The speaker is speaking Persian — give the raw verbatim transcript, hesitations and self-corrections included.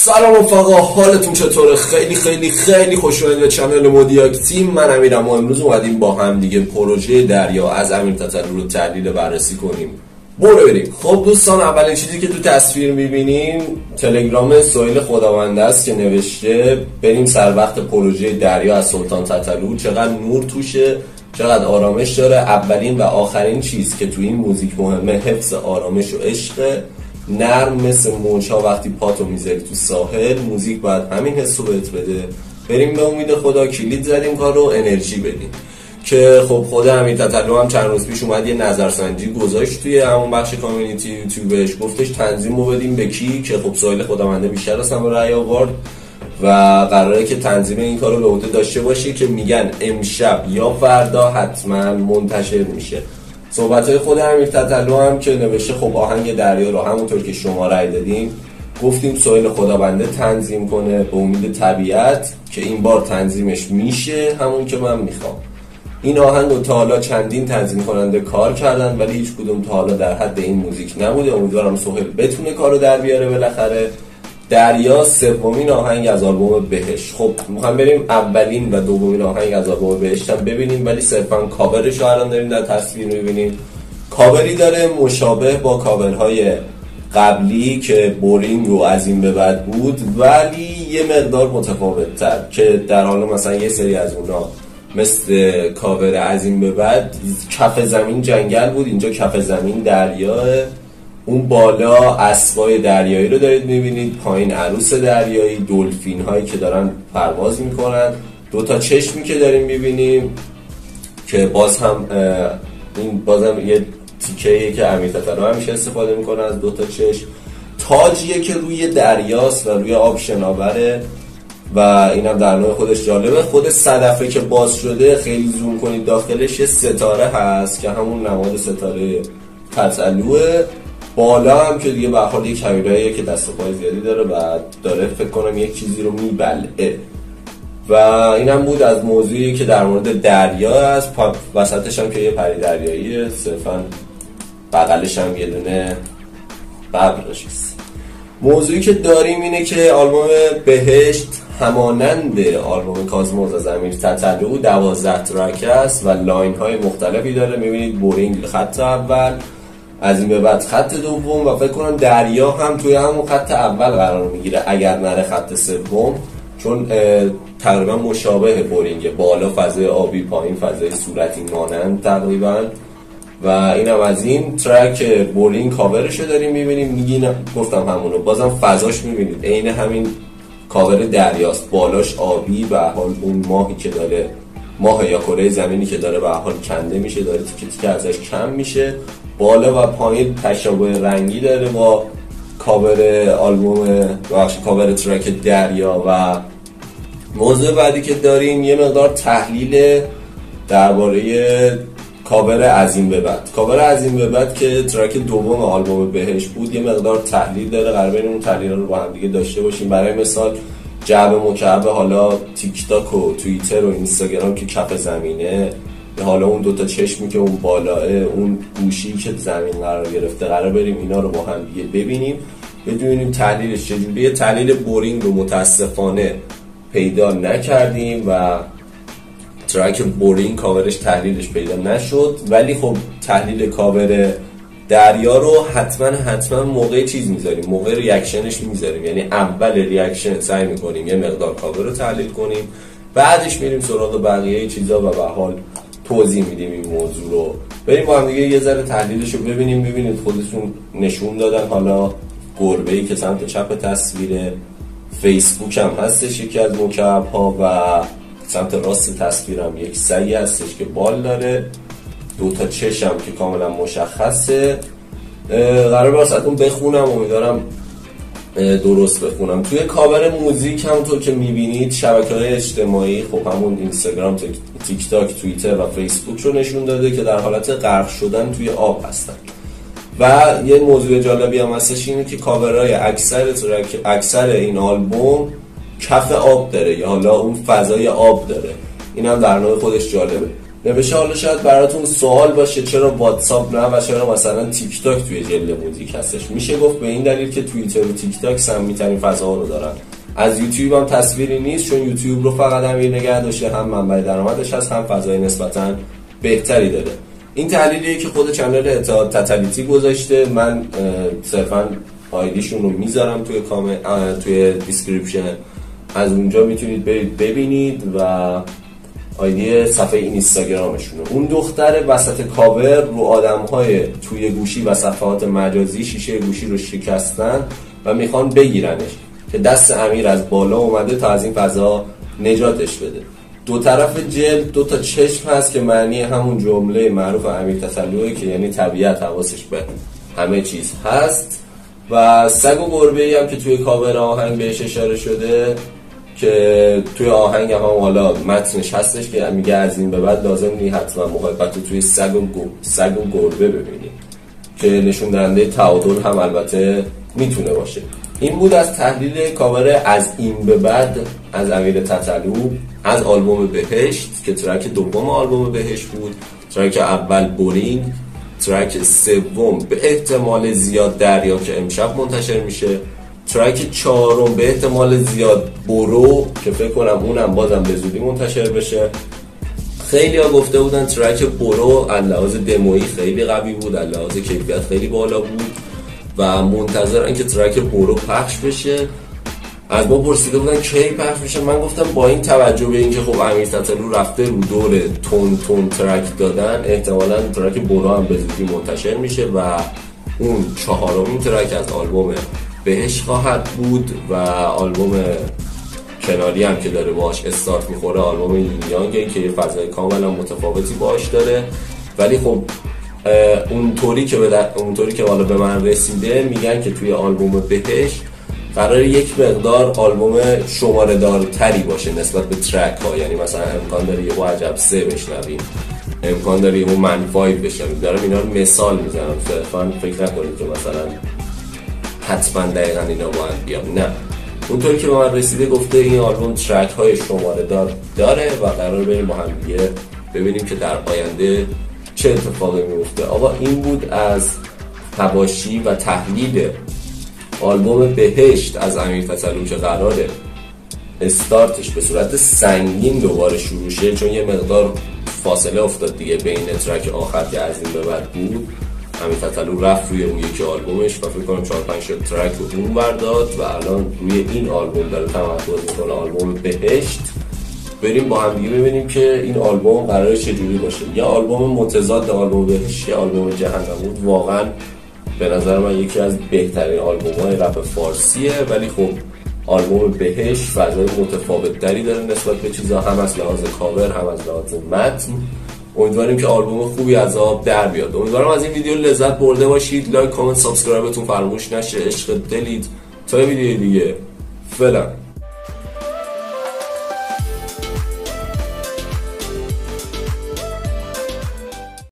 سلام رفقا، حالتون چطوره؟ خیلی خیلی خیلی خوش اومدید به چنل مودیاک تیم. من امیرم و امروز اومدیم با هم دیگه پروژه دریا از امیر تتلو رو تحلیل و بررسی کنیم. برو بریم. خب دوستان، اولین چیزی که تو تصویر میبینیم تلگرام سهیل خداونده است که نوشته بریم سر وقت پروژه دریا از سلطان تتلو. چقدر نور توشه، چقدر آرامش داره. اولین و آخرین چیز که تو این موزیک مهمه حفظ آرامش و عشق. نرم مثل موج‌ها وقتی پاتو میذاری تو ساحل، موزیک باید همین حسو بهت بده. بریم به امید خدا. کلید زدیم کار رو انرژی بدیم. که خب خود امیر تتلو هم چند روز پیش اومد یه نظرسنجی گذاشت توی همون بخش کامیونیتی یوتیوبش، گفتش تنظیم رو بدیم به کی، که خب سهیل خداونده بیشتر از همه رأی آورد و قراره که تنظیم این کار رو به عهده داشته باشه که میگن امشب یا فردا حتما منتشر میشه. صحبت‌های خود امیر تتلو هم که نوشته خب آهنگ دریا رو همونطور که شما رأی دادیم گفتیم سهیل خداونده تنظیم کنه به امید طبیعت، که این بار تنظیمش میشه همون که من میخوام. این آهنگ رو تا حالا چندین تنظیم کننده کار کردن ولی هیچ کدوم تا حالا در حد این موزیک نبوده. امیدوارم سهیل بتونه کارو در بیاره بالاخره. دریا سومین آهنگ از آلبوم بهشت. خب میخوام بریم اولین و دومین آهنگ از آلبوم بهشت هم ببینیم، ولی صرفا کاورش رو الان داریم در تصویر میبینیم. کاوری داره مشابه با کاورهای قبلی که بورینگ و از این به بعد بود، ولی یه مقدار متفاوت تر، که در حال مثلا یه سری از اونا مثل کاور از این به بعد کف زمین جنگل بود، اینجا کف زمین دریاه. اون بالا اسبای دریایی رو دارید میبینید، پایین عروس دریایی، دلفین هایی که دارن پرواز میکنن، دوتا چشمی که داریم میبینیم که باز هم این بازم یه تیکه‌ایه که امیر تتلو همیشه استفاده میکنه از دوتا چشم. تاجیه که روی دریاست و روی آب شناوره و اینم در نوع خودش جالبه. خود صدفه که باز شده خیلی زوم کنید داخلش یه ستاره هست که همون نماد ستاره تتلوه. بالا هم که دیگه به حال یک کبیره‌ایه که دست و پای زیادی داره و داره فکر کنم یک چیزی رو میبلعه. و اینم بود از موضوعی که در مورد دریا است. وسطش هم که یه پری دریاییه، صرفا بغلش هم یه دونه ببر نشست. موضوعی که داریم اینه که آلبوم بهشت همانند آلبوم کازموز از امیر تتلو دوازده ترک است و لاین های مختلفی داره. میبینید بورینگ خط اول، از این به بعد خط دوم و فکر کنم دریا هم توی همون خط اول قرار میگیره اگر نره خط سوم، چون تقریبا مشابه بورینگ، بالا فضای آبی، پایین فضای صورتی مانند تقریبا. و اینم از این ترک بورینگ کاورشو داریم میبینیم. میگین گفتم همونو، بازم فضاش میبینید عین همین کاور دریاست، بالاش آبی به حال اون ماهی که داره، ماه یا کره زمینی که داره به حال کنده میشه، داره تیکه تیکه ازش کم میشه. بالا و پایین تشابه رنگی داره با کاور آلبوم، بخش کاور ترک دریا. و موضوع بعدی که داریم یه مقدار تحلیل درباره کاور از این به بعد. کاور از این به بعد که ترک دوم آلبوم بهشت بود یه مقدار تحلیل داره، قراره این اون تحلیل رو با هم دیگه داشته باشیم. برای مثال جعبه مکعب حالا تیک تاک و توییتر و اینستاگرام که کف زمینه، حالا اون دوتا چشمی که اون بالاه، اون گوشی که زمین قرار گرفته، قرار بریم اینا رو با هم دیگه ببینیم، بدونیم تحلیلش چجوریه. تحلیل بورینگ رو متاسفانه پیدا نکردیم و ترک بورینگ کاورش تحلیلش پیدا نشد، ولی خب تحلیل کاور دریا رو حتما حتما موقع چیز میذاریم، موقع ریاکشنش میذاریم. یعنی اول ریاکشن سعی میکنیم یه مقدار کاور رو تحلیل کنیم، بعدش میریم سراغ بقیه چیزا و به حال توضیح میدیم این موضوع رو. بریم با هم دیگه یه ذره تحلیلش رو ببینیم. ببینید خودشون نشون دادن، حالا گربه‌ای که سمت چپ تصویره، فیسبوک هم هستش یکی از مکعب ها، و سمت راست تصویرم یک سعی هستش که بال داره، دو تا چشم که کاملا مشخصه. قرار واسهتون بخونم، امیدوارم درست بخونم. توی کاور موزیک همونطور که میبینید شبکه‌های اجتماعی، خب همون اینستاگرام، تیک تاک، توییتر و فیسبوک رو نشون داده که در حالت غرق شدن توی آب هستن. و یه موضوع جالبی هم هستش اینه که کاورهای اکثر اکثر این آلبوم کف آب داره، یا حالا اون فضای آب داره. این هم در نوع خودش جالبه. نوشته حالا شاید براتون سوال باشه چرا واتساپ نه و چرا مثلا تیک تاک توی جلد موزیک هستش. میشه گفت به این دلیل که توییتر و تیک تاک سمی‌ترین فضاها رو دارن. از یوتیوب هم تصویری نیست، چون یوتیوب رو فقط امیر نگه داشته، هم منبع درآمدش هست هم فضای نسبتاً بهتری داره. این تحلیلیه که خود چنل اتحاد تتلیتی گذاشته. من صرفاً آیدیشون رو میذارم توی کامنت، توی دیسکریپشن، از اونجا میتونید برید ببینید و آیدی صفحه اینستاگرامشونه. اون دختر وسط کاور رو آدم‌های توی گوشی و صفحات مجازی شیشه گوشی رو شکستن و میخوان بگیرنش که دست امیر از بالا اومده تا از این فضا نجاتش بده. دو طرف جلد دو تا چشم هست که معنی همون جمله معروف امیر تسلویه که یعنی طبیعت حواسش به همه چیز هست. و سگ و گربه‌ای هم که توی کاور آهنگ بهش اشاره شده که توی آهنگ هم حالا متنش هستش که میگه از این به بعد لازم نیست حتما محبت رو توی سگ و سگ و گربه ببینیم، که نشون دهنده تعادل هم البته میتونه باشه. این بود از تحلیل کاور از این به بعد از امیر تتلو از آلبوم بهشت که ترک دوم آلبوم بهشت بود. ترک اول بورینگ، ترک سوم به احتمال زیاد دریا که امشب منتشر میشه، ترک چهارم به احتمال زیاد برو که فکر کنم اونم بازم به زودی منتشر بشه. خیلی ها گفته بودن ترک برو از لحاظ دمویی خیلی قوی بود، از لحاظ کیفیت خیلی بالا بود و منتظرن که ترک برو پخش بشه. از ما پرسیده بودن کی پخش بشه. من گفتم با این توجه به اینکه خب امیر تتلو رفته رو دور تون تون ترک دادن، احتمالاً ترک برو هم به زودی منتشر میشه و اون چهارمین ترک از آلبوم بهش خواهد بود و آلبوم کناری هم که داره باش استارت میخوره آلبوم یین یانگه که یه فضای کاملا متفاوتی باش داره. ولی خب اونطوری که به اونطوری که حالا به من رسیده میگن که توی آلبوم بهش قراره یک مقدار آلبوم شماره دارتری باشه نسبت به ترک ها، یعنی مثلا امکان داره یه عجب سه بشنویم، امکان داره یه من فایو بشنویم. دارم اینا رو مثال میزنم، صرفا فکر نکنید که مثلا حتما دقیقا اینا باید بیام، نه. اونطوری که به من رسیده گفته این آلبوم ترک های شماره دار داره و قرار بریم با هم دیگه ببینیم که در آینده چه اتفاقی میفته. آقا این بود از حواشی و تحلیل آلبوم بهشت از امیر تتلو که قراره استارتش به صورت سنگین دوباره شروع شه، چون یه مقدار فاصله افتاد دیگه بین ترک آخر که از این به بعد بود. امیر تتلو رفت روی اون یکی آلبومش و فکر کنم چهار پنج ترک رو اون برداد و الان روی این آلبوم داره تمرکز میکنه، آلبوم بهشت. بریم با هم دیگه ببینیم که این آلبوم قراره چجوری باشه. یا آلبوم متضاد آلبوم بهشت یا آلبوم جهنم بود. واقعا به نظر من یکی از بهترین آلبوم‌های رپ فارسیه، ولی خب آلبوم بهشت فضای متفاوت‌تری داره نسبت به چیزا، هم از لحاظ کاور هم از لحاظ متن. امیدواریم که آلبوم خوبی از آب در بیاد. امیدوارم از این ویدیو لذت برده باشید. لایک، کامنت، سابسکرایبتون فراموش نشه. عشق دلید. تا ویدیو دیگه، فعلا.